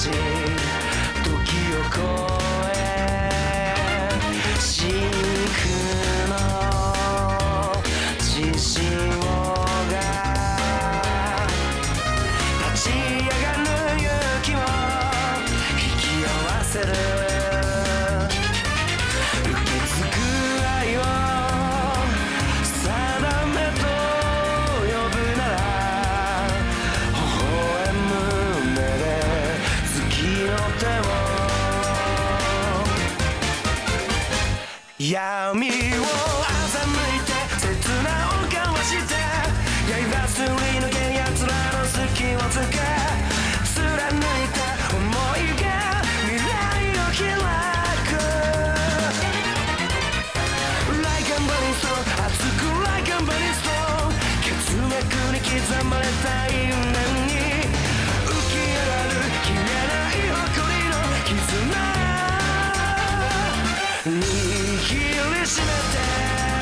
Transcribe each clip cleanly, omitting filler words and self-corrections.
ち時を越え真空の血潮が立ち上がる勇気を引き合わせる受け継ぐ愛を定めと呼ぶなら微笑む目で月の手を闇を欺いて刹那を交わして刃すり抜け奴らの隙をつけ貫いた想いが未来を開く Like a burning stone 熱く Like a burning stone 血脈に刻まれた因縁に浮き上がる消えない誇りの絆握りしめて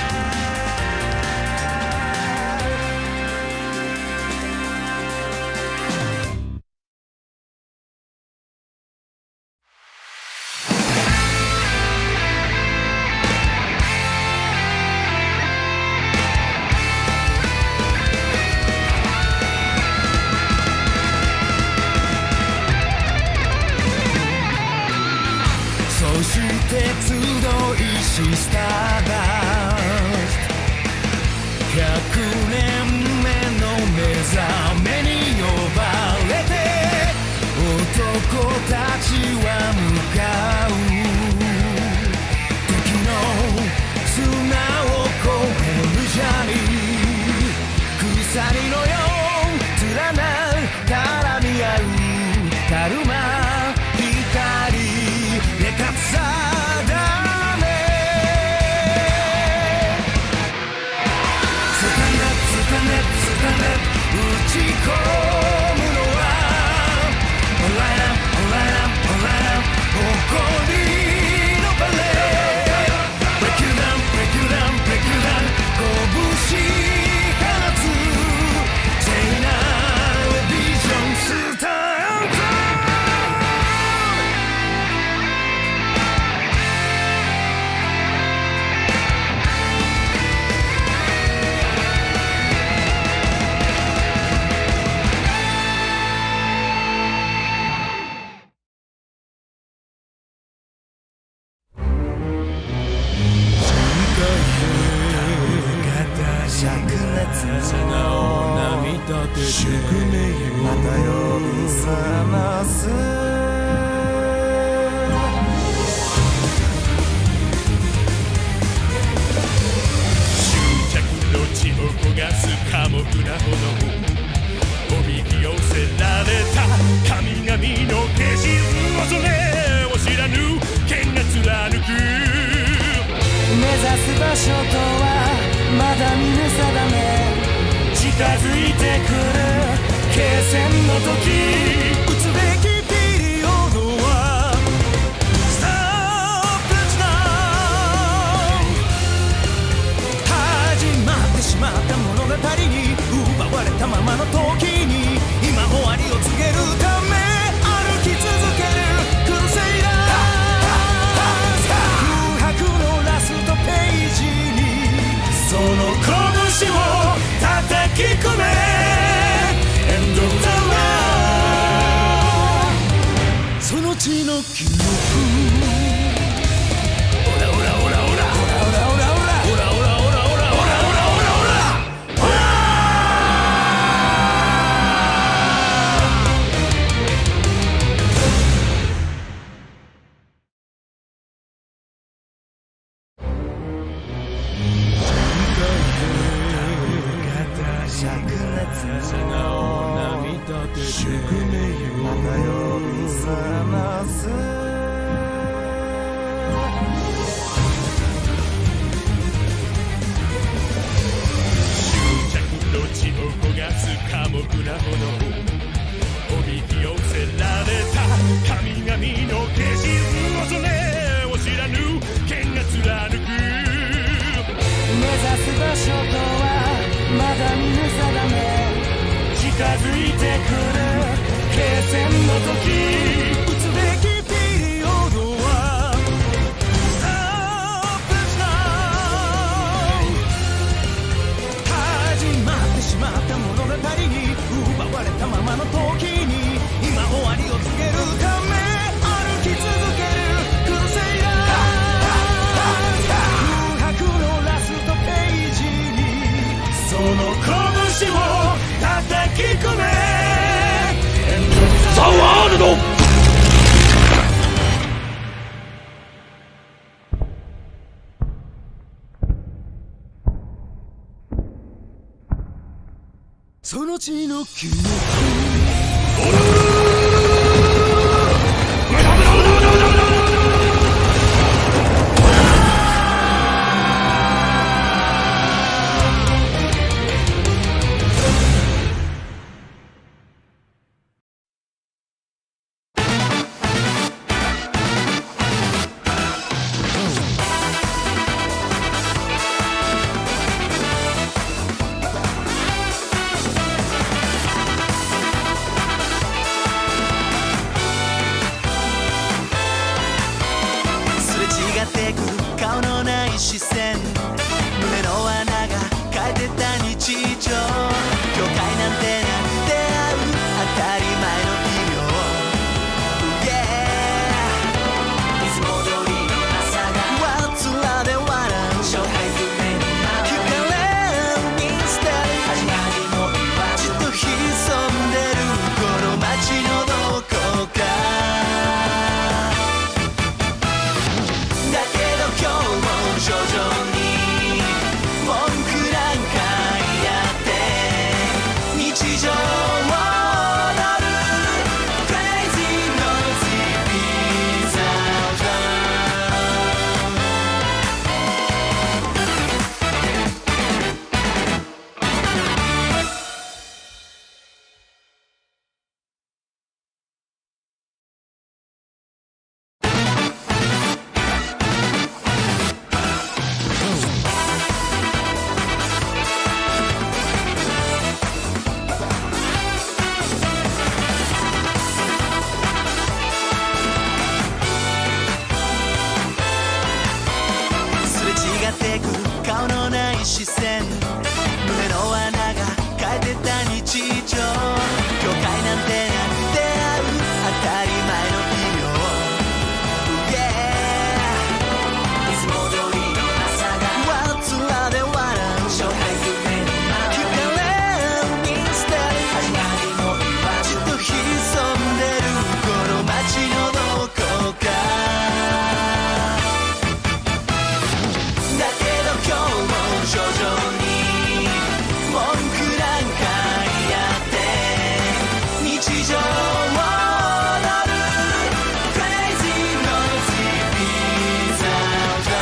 そして集いしスターダスト100年目の目覚めに呼ばれて男たちは向かう時の砂を越えるジャーニー鎖のよう連なる絡み合うカルマ打ち込むのは Alright up, alright up, alright up 誇りのバレー Break you down, break you down, break you down 拳放つ聖なるビジョンスター灼熱の宿命また呼び覚ます執着の血を焦がす寡黙な炎おびき寄せられた神々の化身恐れを知らぬ剣が貫く目指す場所とはまだ見ぬ定め近づいてくる決戦の時打つべきピリオドは Stop it now 始まってしまった物語に奪われたままの時に今終わりを告げるため歩き続けるクルセイダー空白のラストページにその拳を叩き込め End of the line その血の記憶オラオラオラオラオラオラオラオラオラオラオラオラオラオラオラ灼熱の宿命また呼び覚ます執着の血を焦がす寡黙な炎おびき寄せられた神々の化身恐れを知らぬ剣が貫く目指す場所とはまだ見ぬ定め近づいてくる決戦の時足を叩き込めザ・ワールド。 その地の記憶顔のない視線、胸の穴が変えてた日常、境界なんてなんてある当たり前の奇妙、いつも通りの朝がわつらで笑う勝敗不明のまま聞かれるミステリー、始まりも言わずと潜んでるこの街のどこか、徐々に文句なんか言って日常を踊る Crazy Noisy Bizarre顔のない視線、胸の穴が変えてた日常、境界なんてなんてある当たり前の奇妙、いつも通りの朝がわつらで笑う勝敗不明のまま聞かれるミステリー、始まりも言わずと潜んでるこの街のどこか、今日も徐々に文句なんか言って日常を踊る Crazy Noisy Bizarre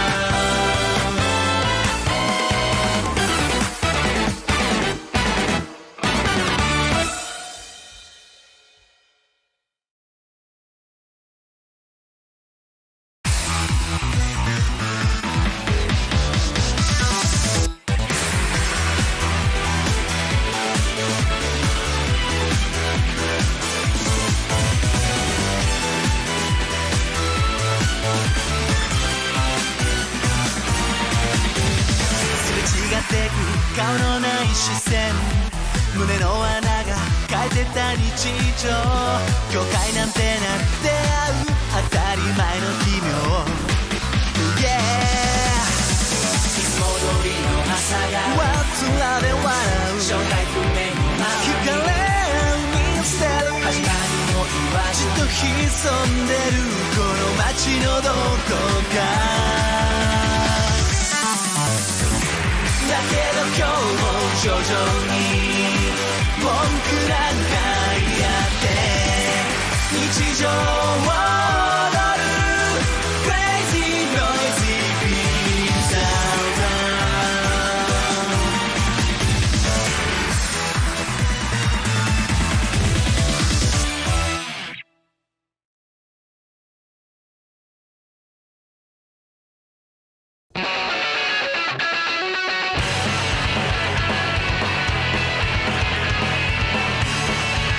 顔のない視線、胸の穴が変えてた日常、境界なんてなんてある当たり前の奇妙、いつも通りの朝がわつらで笑う正体不明のまま聞かれるミステリー、始まりも言わずと潜んでるこの街のどこか、だけど今日も徐々に文句なんか言って日常を踊る Crazy Noisy Bizarre 「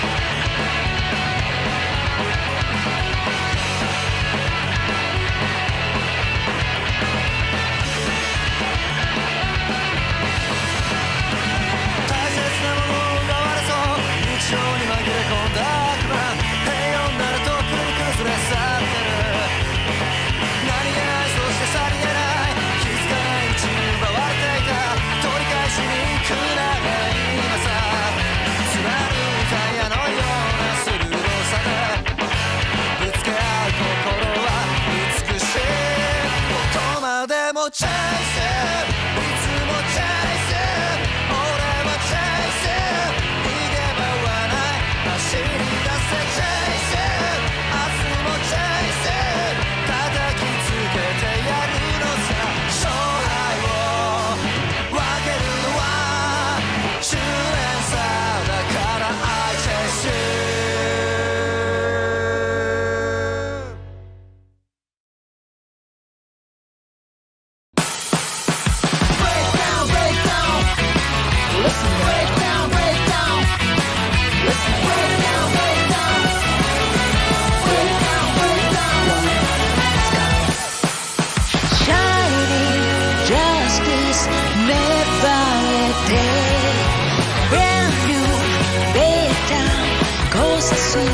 する息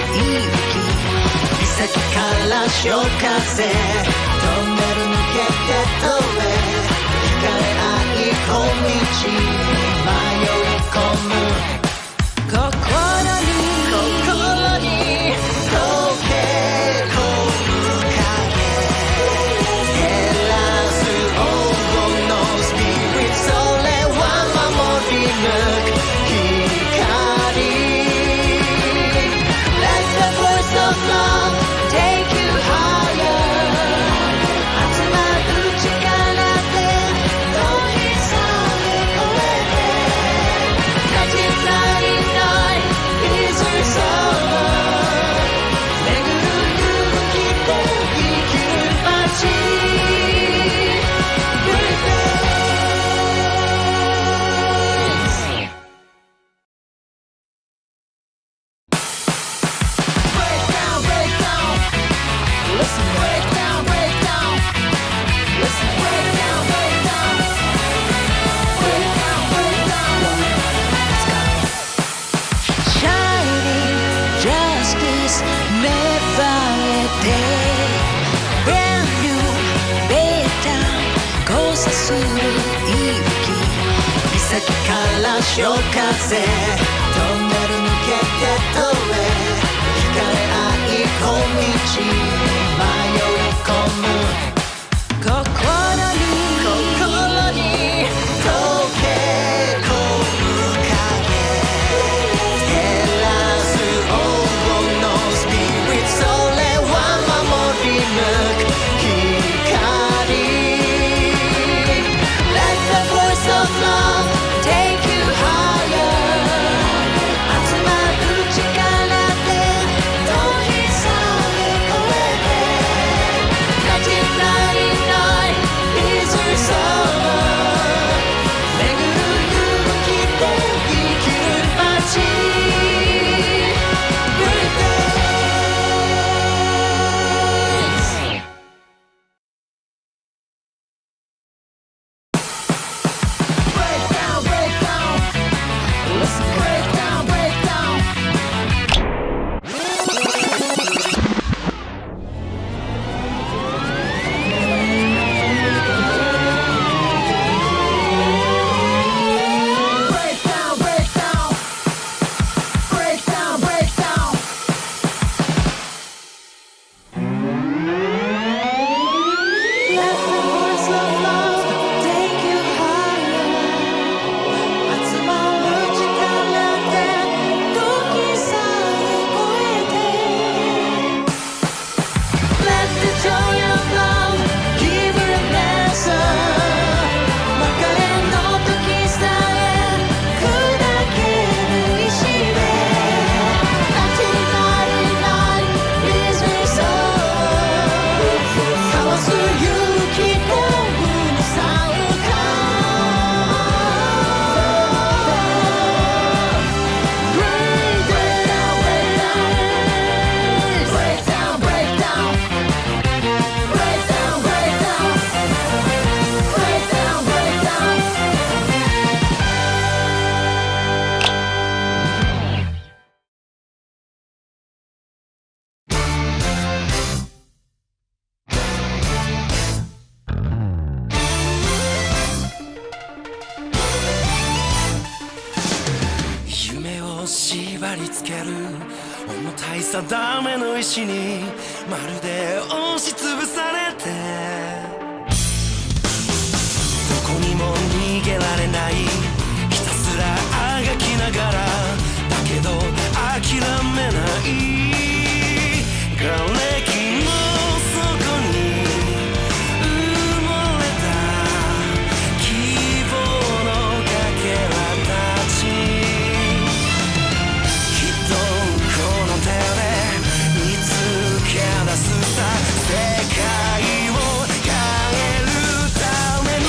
岬から潮風トンネル抜けて遠へ光ない小道に迷い込む心に溶け込む影照らす黄金のスピリッツそれは守り抜く光 Let the voice of love take you higher 集まる力で遠いさえ越えて1999 is your summer 巡る勇気で生きる街 潮風トンネル抜けて遠へ光ない小道に迷い込む心に溶け込む影照らす黄金のスピリッツそれは守り抜く光 Let the voice of love take you higher 集まる力で遠いさえ越えて1999 is your summer 巡る勇気で生きる街 Breakdown, breakdown. Listen, breakdown, breakdown. Breakdown, breakdown. Breakdown, breakdown. Let the voice of love take you higher 集まる力で時さえ越えて Let the joy of love give her an answer 別れの時さえ砕ける石で1999 is your summer 交わす勇気で胸さうか Breakdown, breakdown. Breakdown, breakdown. Breakdown, breakdown. Breakdown, breakdown. 夢を縛り付ける重たい定めの石にまるで押しつぶされてどこにも逃げられないひたすらあがきながらだけど諦めない瓦礫の底に埋もれた希望のかけらたちきっとこの手で見つけ出すさ世界を変えるために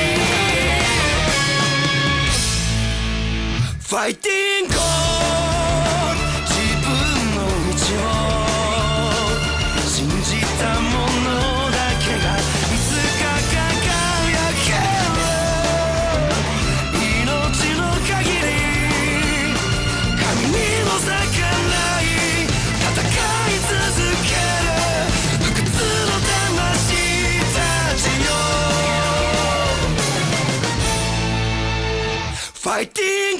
Fighting God 自分の道を信じたものだけがいつか輝ける命の限り神にも逆らえ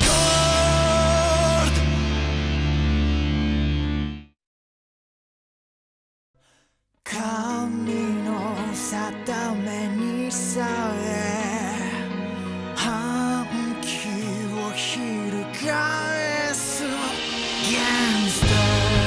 神の定めにさえ反旗を翻す Gangster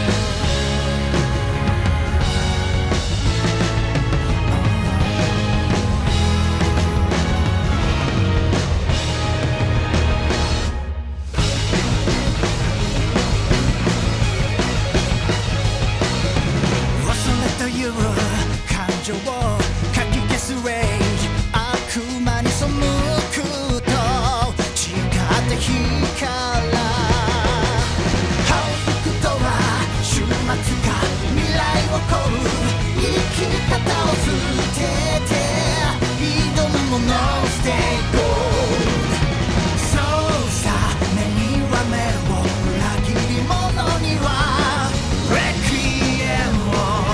という感情をかき消すレイジ悪魔に背くと違って光ら報復とは終末か未来を超う生き方を捨てて挑むもの Stay gold そうさ目には目を裏切り者にはレクイエムを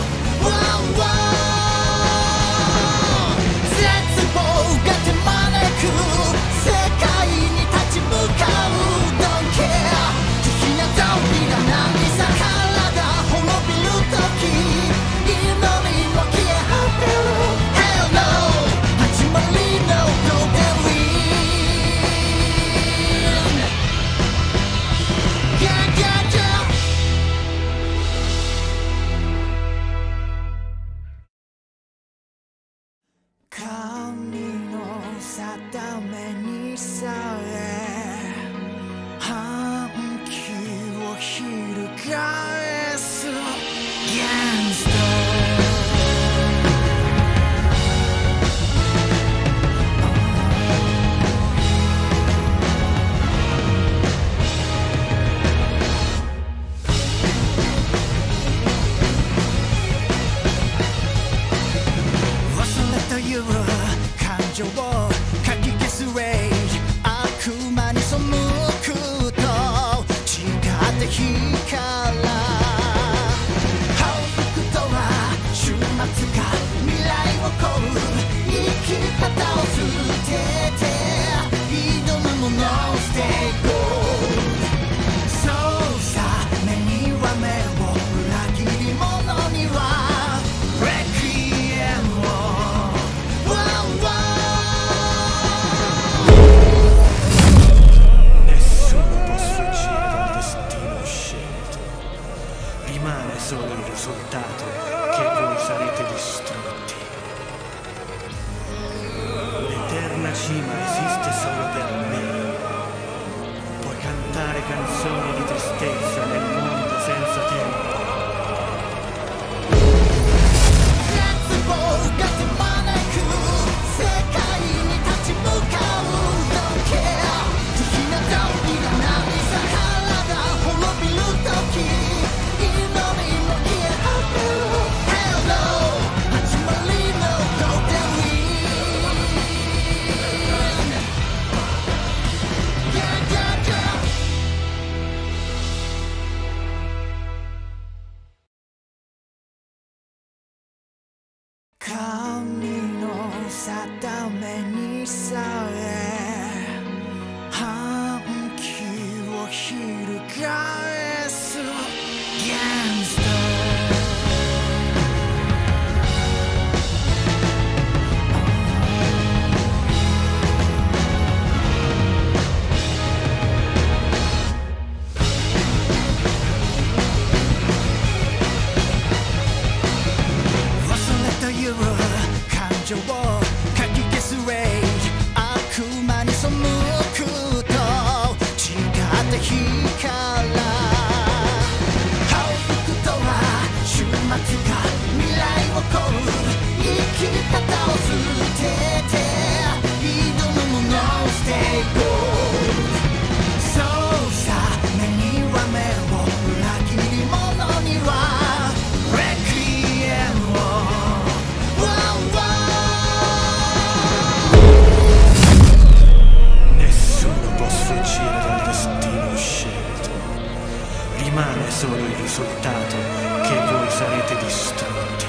神の定めにさえ反旗を翻す Gangsterという感情をかき消すレイジ悪魔に背くと違って光ら報復とは終末か未来を超う生き方を捨てて挑むもの Stay gold そうさ目には目を裏切り者にはレクイエムを Rimane solo il risultato che voi sarete distrutti. L'eterna cima esiste solo per me. Puoi cantare canzoni di tristezza nel mondo senza tempo. 神の定めにさえ反旗を翻す Gangsterという感情をかき消すレイジ悪魔に背くと違って光ら報復とは終末か未来を超う生き方を捨てて挑むもの Stay gold そうさ目には目を裏切り者にはレクイエムを Rimane solo il risultato che voi sarete distrutti.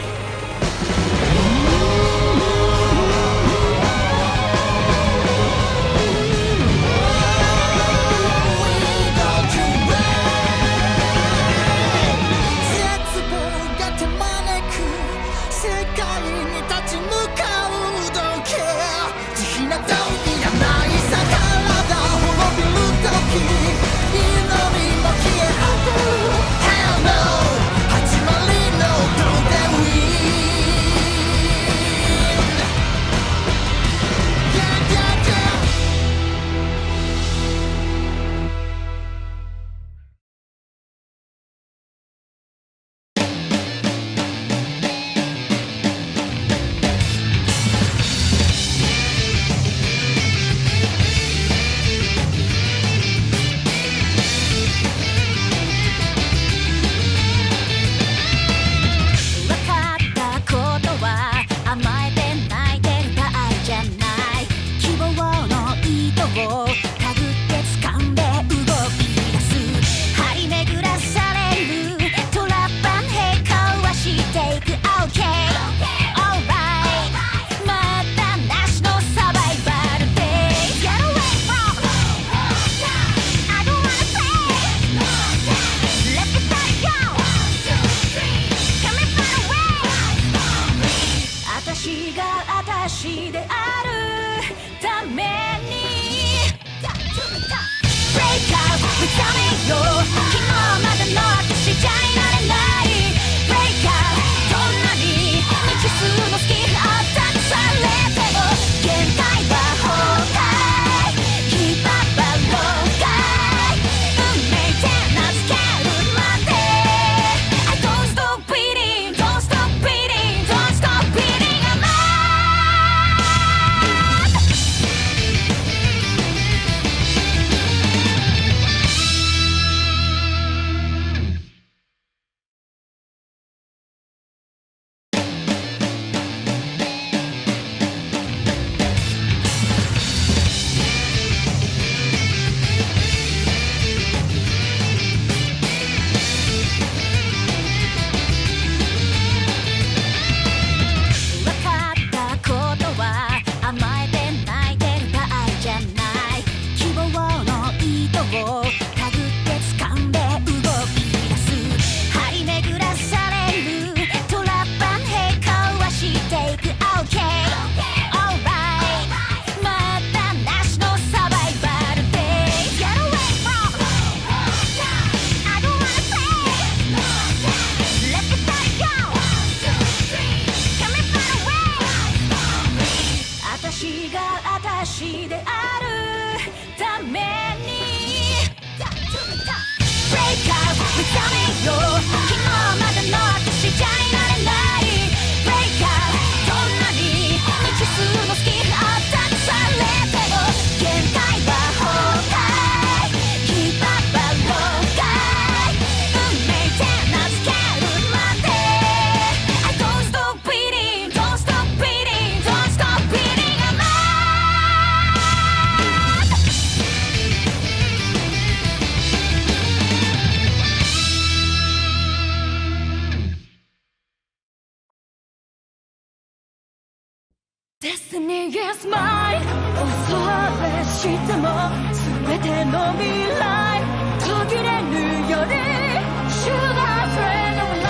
Destiny is mine 恐れしても全ての未来途切れぬより Should I friend of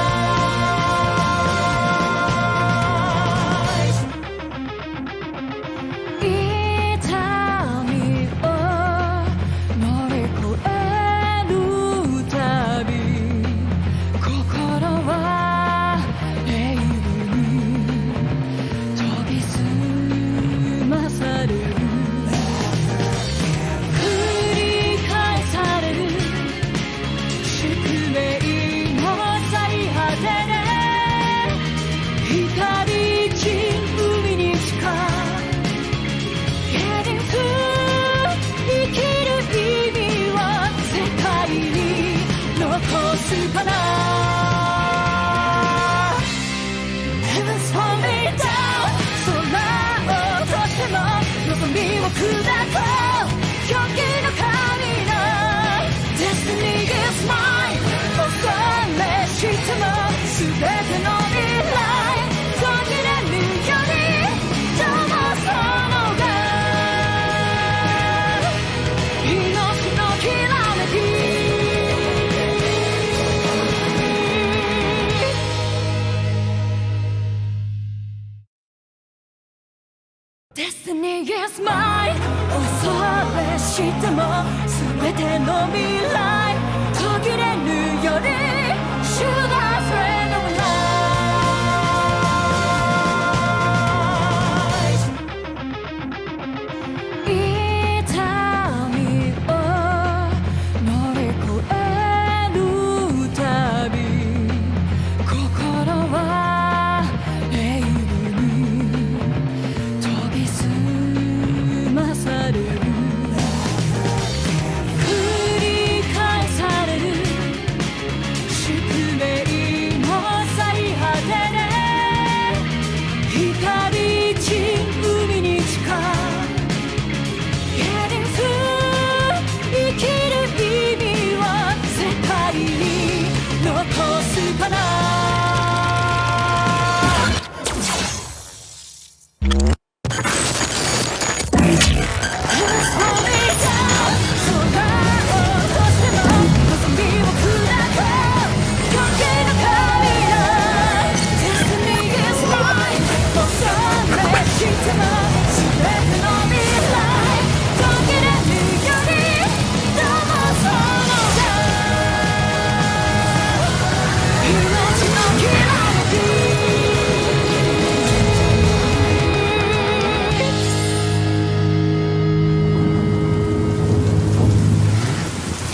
life 痛みを乗り越えるたび心は永遠に研ぎ澄まされる繰り返される宿命の最果てで光散海にしか Getting through 生きる意味は世界に残すかな Heaven's falling down 空をとしても望みを砕こう狂気の神の Destiny is mine 恐れしても全ての未来途切れぬよりどうもそのが命のきらめき Destiny is mine 恐れしても全ての未来